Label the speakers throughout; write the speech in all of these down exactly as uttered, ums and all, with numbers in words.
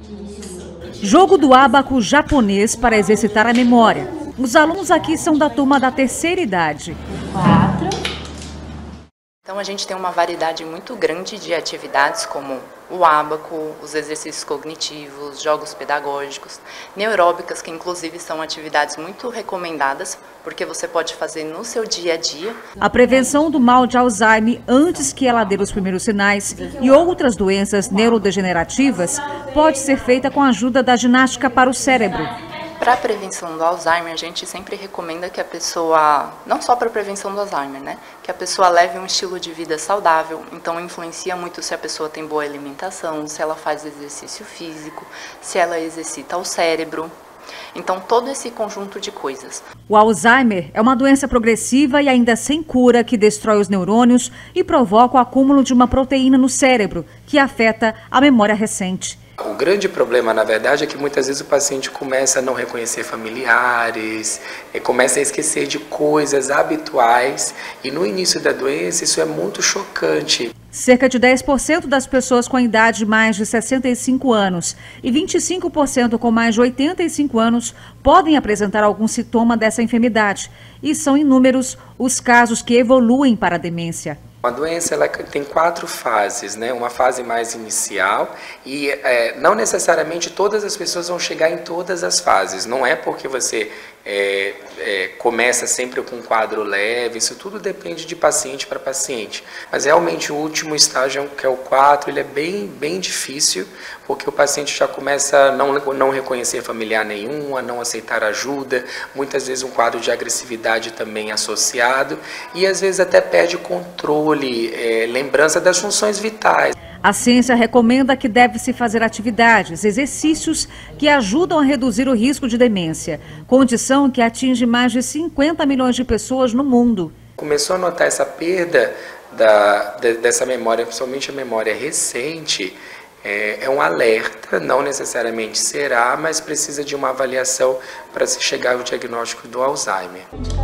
Speaker 1: Jogo do ábaco japonês para exercitar a memória. Os alunos aqui são da turma da terceira idade.
Speaker 2: Quatro.
Speaker 3: Então a gente tem uma variedade muito grande de atividades como o ábaco, os exercícios cognitivos, jogos pedagógicos, neuróbicas, que inclusive são atividades muito recomendadas, porque você pode fazer no seu dia a dia.
Speaker 1: A prevenção do mal de Alzheimer antes que ela dê os primeiros sinais e outras doenças neurodegenerativas pode ser feita com a ajuda da ginástica para o cérebro.
Speaker 3: Para a prevenção do Alzheimer, a gente sempre recomenda que a pessoa, não só para a prevenção do Alzheimer, né, que a pessoa leve um estilo de vida saudável, então influencia muito se a pessoa tem boa alimentação, se ela faz exercício físico, se ela exercita o cérebro. Então, todo esse conjunto de coisas.
Speaker 1: O Alzheimer é uma doença progressiva e ainda sem cura que destrói os neurônios e provoca o acúmulo de uma proteína no cérebro, que afeta a memória recente.
Speaker 4: O grande problema, na verdade, é que muitas vezes o paciente começa a não reconhecer familiares, começa a esquecer de coisas habituais e no início da doença isso é muito chocante.
Speaker 1: Cerca de dez por cento das pessoas com idade de mais de sessenta e cinco anos e vinte e cinco por cento com mais de oitenta e cinco anos podem apresentar algum sintoma dessa enfermidade. E são inúmeros os casos que evoluem para a demência.
Speaker 4: A doença ela tem quatro fases, né? Uma fase mais inicial e é, não necessariamente todas as pessoas vão chegar em todas as fases. Não é porque você é, é, começa sempre com um quadro leve, isso tudo depende de paciente para paciente. Mas realmente o último estágio, que é o quatro, ele é bem, bem difícil, porque o paciente já começa a não, não reconhecer familiar nenhum, a não aceitar ajuda, muitas vezes um quadro de agressividade também associado e às vezes até perde controle, é, lembrança das funções vitais.
Speaker 1: A ciência recomenda que deve-se fazer atividades, exercícios que ajudam a reduzir o risco de demência, condição que atinge mais de cinquenta milhões de pessoas no mundo.
Speaker 4: Começou a notar essa perda da, de, dessa memória, principalmente a memória recente, é, é um alerta, não necessariamente será, mas precisa de uma avaliação para se chegar ao diagnóstico do Alzheimer.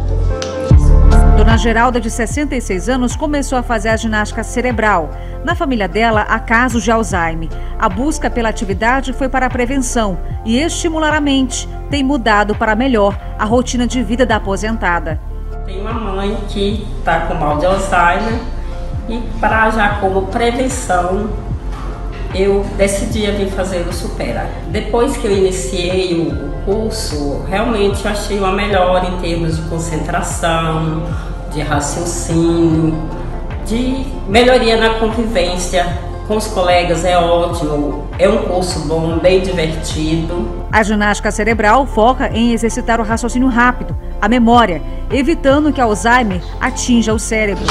Speaker 1: Dona Geralda, de sessenta e seis anos, começou a fazer a ginástica cerebral. Na família dela, há casos de Alzheimer. A busca pela atividade foi para a prevenção e estimular a mente. Tem mudado para melhor a rotina de vida da aposentada.
Speaker 2: Tem uma mãe que está com mal de Alzheimer e para já como prevenção, eu decidi vir fazer o Supera. Depois que eu iniciei o curso, realmente eu achei uma melhora em termos de concentração, de raciocínio, de melhoria na convivência com os colegas, é ótimo, é um curso bom, bem divertido.
Speaker 1: A ginástica cerebral foca em exercitar o raciocínio rápido, a memória, evitando que Alzheimer atinja o cérebro.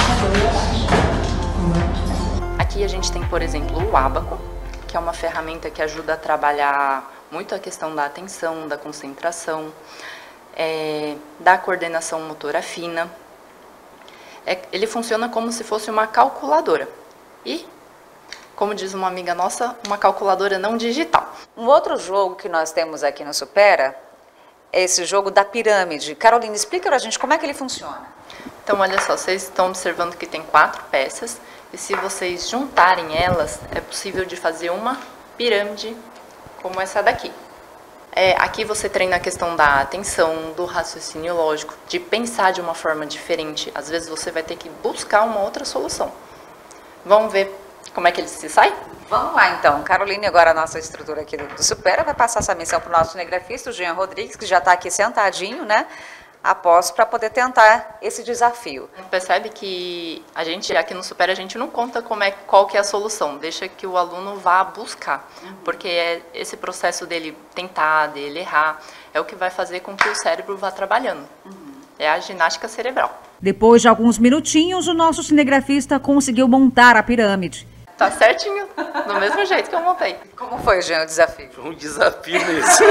Speaker 3: Aqui a gente tem, por exemplo, o ábaco, que é uma ferramenta que ajuda a trabalhar muito a questão da atenção, da concentração, é, da coordenação motora fina. É, ele funciona como se fosse uma calculadora e, como diz uma amiga nossa, uma calculadora não digital.
Speaker 5: Um outro jogo que nós temos aqui no Supera é esse jogo da pirâmide. Carolina, explica pra gente como é que ele funciona.
Speaker 3: Então, olha só, vocês estão observando que tem quatro peças e se vocês juntarem elas, é possível de fazer uma pirâmide como essa daqui. É, aqui você treina a questão da atenção, do raciocínio lógico, de pensar de uma forma diferente. Às vezes você vai ter que buscar uma outra solução. Vamos ver como é que ele se sai?
Speaker 5: Vamos lá então. Carolina, agora a nossa estrutura aqui do, do Supera vai passar essa missão para o nosso cinegrafista, o Jean Rodrigues, que já está aqui sentadinho, né? Após para poder tentar esse desafio.
Speaker 3: Percebe que a gente aqui no Supera a gente não conta como é, qual que é a solução, deixa que o aluno vá buscar, uhum. Porque é esse processo dele tentar, dele errar, é o que vai fazer com que o cérebro vá trabalhando. Uhum. É a ginástica cerebral.
Speaker 1: Depois de alguns minutinhos, o nosso cinegrafista conseguiu montar a pirâmide.
Speaker 3: Tá certinho, do mesmo jeito que eu montei.
Speaker 5: Como foi, Jean, o desafio?
Speaker 4: Foi um desafio mesmo.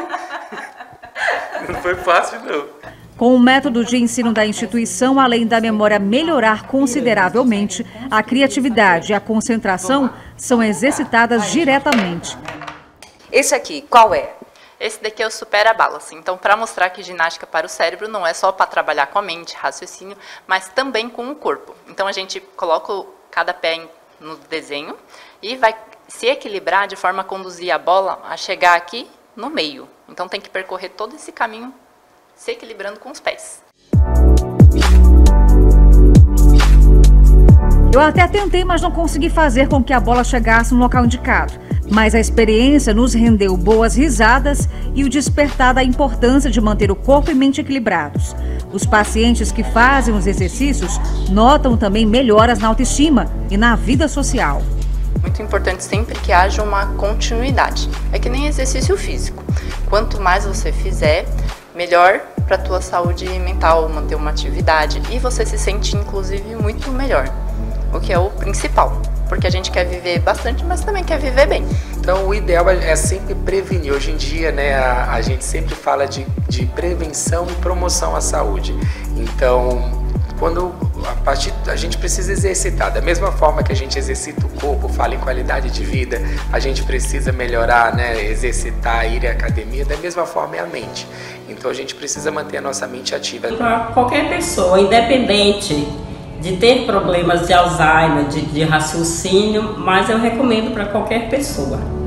Speaker 4: Não foi fácil, não.
Speaker 1: Com o método de ensino da instituição, além da memória melhorar consideravelmente, a criatividade e a concentração são exercitadas diretamente.
Speaker 5: Esse aqui, qual é?
Speaker 3: Esse daqui é o Supera Balance. Então, para mostrar que ginástica para o cérebro não é só para trabalhar com a mente, raciocínio, mas também com o corpo. Então, a gente coloca cada pé no desenho e vai se equilibrar de forma a conduzir a bola a chegar aqui no meio. Então tem que percorrer todo esse caminho se equilibrando com os pés.
Speaker 1: Eu até tentei, mas não consegui fazer com que a bola chegasse no local indicado. Mas a experiência nos rendeu boas risadas e o despertar da importância de manter o corpo e mente equilibrados. Os pacientes que fazem os exercícios notam também melhoras na autoestima e na vida social.
Speaker 3: Muito importante sempre que haja uma continuidade. É que nem exercício físico. Quanto mais você fizer, melhor para a tua saúde mental, manter uma atividade e você se sente inclusive muito melhor. O que é o principal, porque a gente quer viver bastante, mas também quer viver bem.
Speaker 4: Então o ideal é sempre prevenir. Hoje em dia, né, a, a gente sempre fala de, de prevenção e promoção à saúde. Então, quando a, partir, a gente precisa exercitar, da mesma forma que a gente exercita o corpo, fala em qualidade de vida, a gente precisa melhorar, né, exercitar, ir à academia, da mesma forma é a mente. Então a gente precisa manter a nossa mente ativa.
Speaker 2: Para qualquer pessoa, independente de ter problemas de Alzheimer, de, de raciocínio, mas eu recomendo para qualquer pessoa.